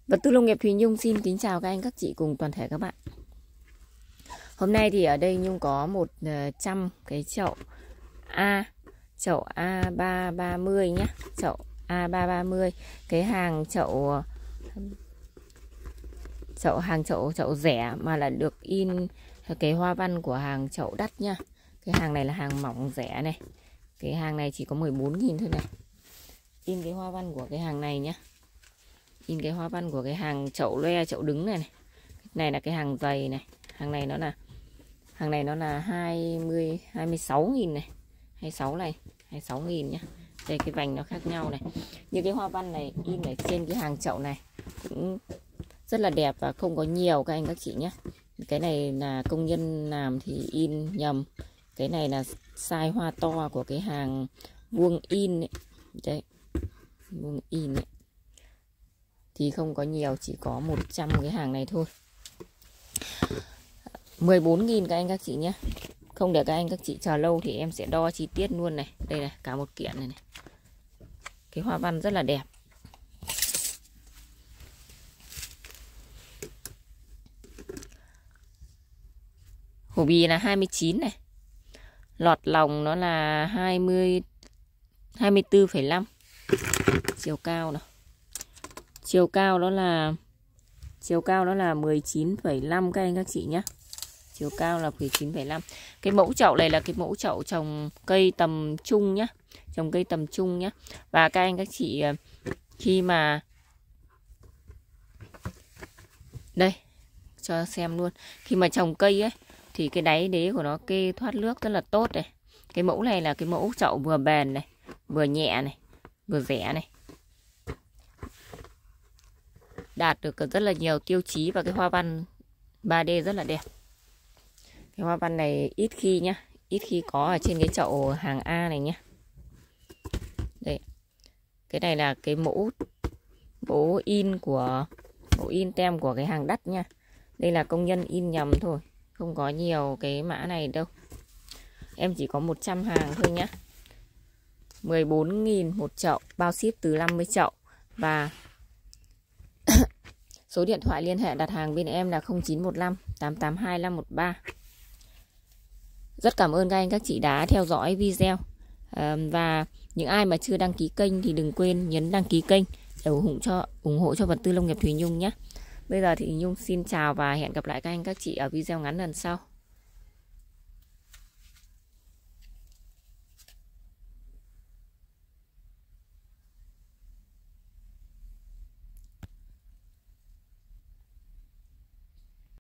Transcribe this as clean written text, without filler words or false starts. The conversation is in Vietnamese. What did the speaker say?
Vật tư nông nghiệp Thùy Nhung xin kính chào các anh các chị cùng toàn thể các bạn. Hôm nay thì ở đây Nhung có 100 cái chậu chậu A330 nhé, chậu A330, cái hàng chậu rẻ mà là được in cái hoa văn của hàng chậu đắt nha. Cái hàng này là hàng mỏng rẻ này. Cái hàng này chỉ có 14.000 thôi này. In cái hoa văn của cái hàng này nhé. In cái hoa văn của cái hàng chậu loe, chậu đứng này này. Này là cái hàng dày này. Hàng này nó là 26.000 này. 26 này, 26.000 nhá. Đây cái vành nó khác nhau này. Như cái hoa văn này in ở trên cái hàng chậu này cũng rất là đẹp và không có nhiều các anh các chị nhé. Cái này là công nhân làm thì in nhầm. Cái này là size hoa to của cái hàng vuông in ấy. Đấy, vuông in ấy. Thì không có nhiều, chỉ có 100 cái hàng này thôi. 14.000 các anh các chị nhé. Không để các anh các chị chờ lâu thì em sẽ đo chi tiết luôn này. Đây này, cả một kiện này này. Cái hoa văn rất là đẹp. Hổ bì là 29 này. Lọt lòng nó là 24,5. Chiều cao nào. Chiều cao nó là 19,5 các anh các chị nhé. Chiều cao là 19,5. Cái mẫu chậu này là cái mẫu chậu trồng cây tầm trung nhé. Trồng cây tầm trung nhé. Và các anh các chị khi mà đây cho xem luôn. Khi mà trồng cây ấy thì cái đáy đế của nó kê thoát nước rất là tốt này. Cái mẫu này là cái mẫu chậu vừa bền này, vừa nhẹ này, vừa rẻ này. Đạt được rất là nhiều tiêu chí và cái hoa văn 3D rất là đẹp. Cái hoa văn này ít khi nhá, ít khi có ở trên cái chậu hàng A này nhá. Đây. Cái này là cái mẫu in tem của cái hàng đắt nha. Đây là công nhân in nhầm thôi, không có nhiều cái mã này đâu. Em chỉ có 100 hàng thôi nhá. 14.000 một chậu, bao ship từ 50 chậu. Và số điện thoại liên hệ đặt hàng bên em là 0915 882 513. Rất cảm ơn các anh các chị đã theo dõi video. Và những ai mà chưa đăng ký kênh thì đừng quên nhấn đăng ký kênh để ủng hộ cho vật tư nông nghiệp Thùy Nhung nhé. Bây giờ thì Nhung xin chào và hẹn gặp lại các anh các chị ở video ngắn lần sau.